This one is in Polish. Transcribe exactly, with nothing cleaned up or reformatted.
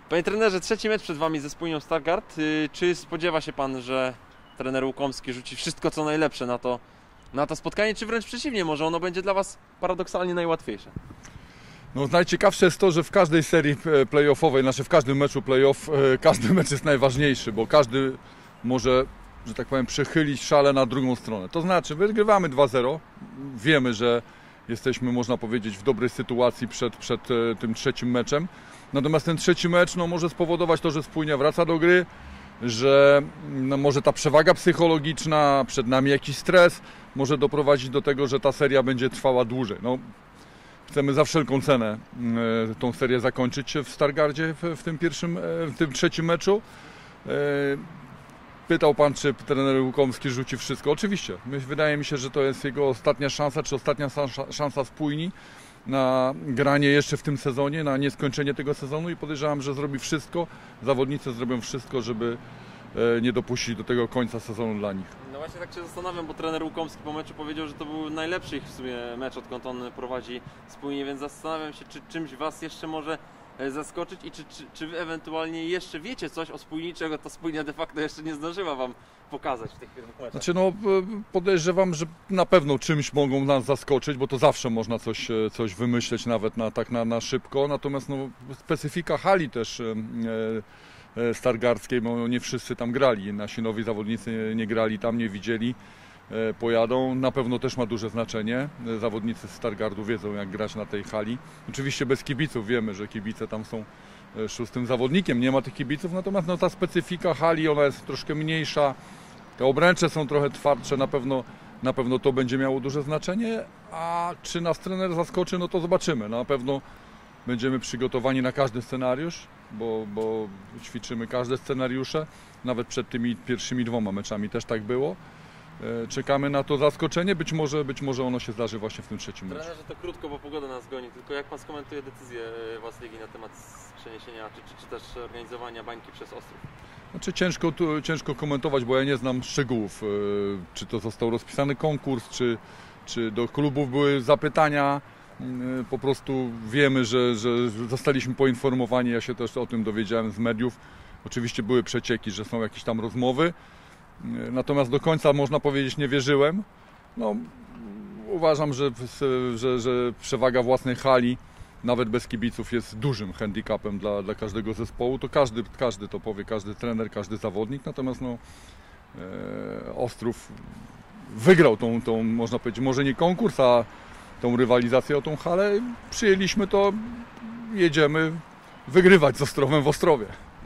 Panie trenerze, trzeci mecz przed Wami ze Spójnią Stargard. Czy spodziewa się Pan, że trener Łukomski rzuci wszystko co najlepsze na to, na to spotkanie, czy wręcz przeciwnie, może ono będzie dla Was paradoksalnie najłatwiejsze? No, najciekawsze jest to, że w każdej serii playoffowej, znaczy w każdym meczu playoff, każdy mecz jest najważniejszy, bo każdy może, że tak powiem, przechylić szale na drugą stronę. To znaczy, wygrywamy dwa zero, wiemy, że jesteśmy, można powiedzieć, w dobrej sytuacji przed, przed tym trzecim meczem. Natomiast ten trzeci mecz no, może spowodować to, że Spójnia wraca do gry, że no, może ta przewaga psychologiczna, przed nami jakiś stres, może doprowadzić do tego, że ta seria będzie trwała dłużej. No, chcemy za wszelką cenę y, tą serię zakończyć w Stargardzie w, w tym pierwszym, w tym trzecim meczu. Y, pytał Pan, czy trener Łukomski rzuci wszystko. Oczywiście, wydaje mi się, że to jest jego ostatnia szansa, czy ostatnia szansa Spójni na granie jeszcze w tym sezonie, na nieskończenie tego sezonu i podejrzewam, że zrobi wszystko, zawodnicy zrobią wszystko, żeby nie dopuścić do tego końca sezonu dla nich. No właśnie tak się zastanawiam, bo trener Łukomski po meczu powiedział, że to był najlepszy ich w sumie mecz, odkąd on prowadzi Spójnię, więc zastanawiam się, czy czymś Was jeszcze może zaskoczyć i czy, czy, czy Wy ewentualnie jeszcze wiecie coś o Spójni, czego ta Spójnia de facto jeszcze nie zdążyła Wam pokazać w tych pierwszych meczach? Znaczy no, podejrzewam, że na pewno czymś mogą nas zaskoczyć, bo to zawsze można coś, coś wymyśleć nawet na, tak na, na szybko, natomiast no, specyfika hali też e, e, stargardzkiej, bo nie wszyscy tam grali, nasi nowi zawodnicy nie, nie grali tam, nie widzieli, e, pojadą, na pewno też ma duże znaczenie, zawodnicy z Stargardu wiedzą jak grać na tej hali, oczywiście bez kibiców, wiemy, że kibice tam są szóstym zawodnikiem, nie ma tych kibiców, natomiast no, ta specyfika hali, ona jest troszkę mniejsza, te obręcze są trochę twardsze, na pewno, na pewno to będzie miało duże znaczenie, a czy nas trener zaskoczy, no to zobaczymy, na pewno będziemy przygotowani na każdy scenariusz, bo, bo ćwiczymy każde scenariusze, nawet przed tymi pierwszymi dwoma meczami też tak było. Czekamy na to zaskoczenie, być może, być może ono się zdarzy właśnie w tym trzecim meczu. Trenerze, to krótko, bo pogoda nas goni, tylko jak Pan skomentuje decyzję władz ligi na temat przeniesienia, czy, czy, czy też organizowania bańki przez Ostrów? Znaczy ciężko, tu, ciężko komentować, bo ja nie znam szczegółów, czy to został rozpisany konkurs, czy, czy do klubów były zapytania. Po prostu wiemy, że, że zostaliśmy poinformowani, ja się też o tym dowiedziałem z mediów. Oczywiście były przecieki, że są jakieś tam rozmowy. Natomiast do końca, można powiedzieć, nie wierzyłem. No, uważam, że, że, że przewaga własnej hali, nawet bez kibiców, jest dużym handicapem dla, dla każdego zespołu. To każdy, każdy to powie, każdy trener, każdy zawodnik. Natomiast no, e, Ostrów wygrał tą, tą, można powiedzieć, może nie konkurs, a tą rywalizację o tą halę. Przyjęliśmy to, jedziemy wygrywać z Ostrowem w Ostrowie.